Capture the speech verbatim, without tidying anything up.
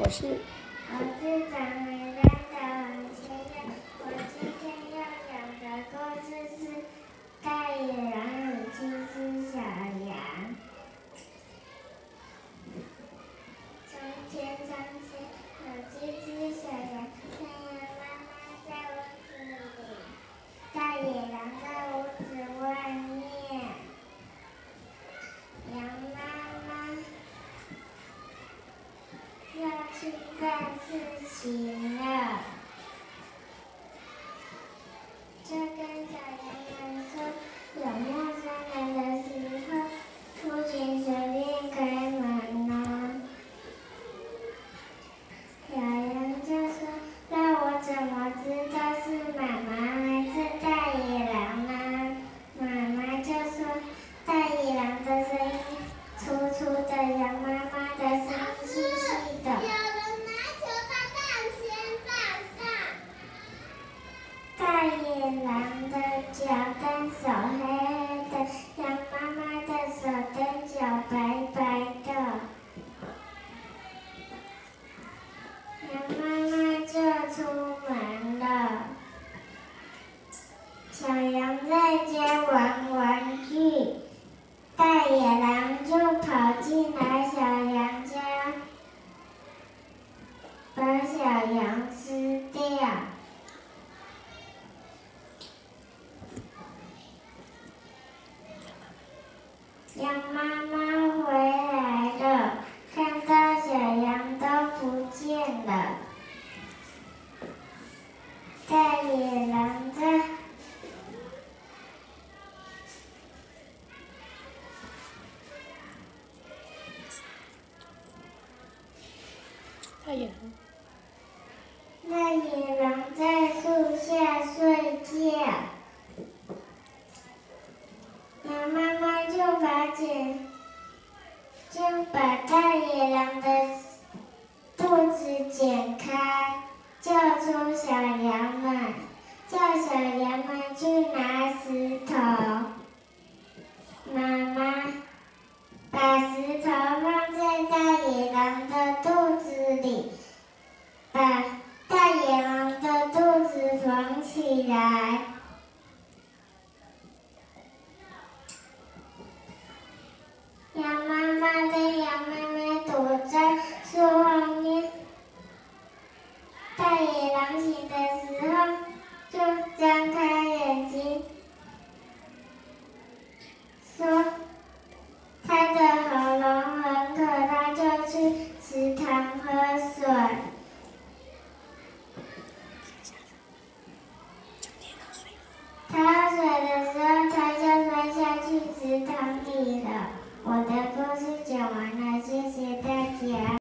我是我是长美丹的黄千月，我今天要讲的故事是《大野狼与七只小羊》。从前，从前有七只小羊，太阳妈妈在屋子里，大野狼在屋子外面。羊妈妈要去办事情了，就跟小羊们说，有陌生人的时候，不请随便开门哦。小羊就说，那我怎么知道是妈妈还是大野狼呢？妈妈就说，大野狼的声音粗粗的，羊妈妈的声音细细的。有人拿球在蛋先放上。大野狼的脚跟手黑黑的，羊妈妈的手跟脚白白的。羊妈妈就出门了。小羊在家玩玩具，大野狼就跑进来小羊家，把小羊吃掉。羊妈妈回来了，看到小羊都不见了。大野狼在大野狼。 大野狼在树下睡觉，羊妈妈就把剪，就把大野狼的肚子剪开，叫出小羊们，叫小羊们去拿石头。妈妈把石头放在大野狼的肚子里，把大野狼的肚子缝起来。羊妈妈跟羊妹妹躲在树后面。大野狼醒的时候，就张开眼睛，说他的喉咙很渴，他就去池塘喝水。他喝水的时候，他就摔下去池塘里了。我的故事讲完了，谢谢大家。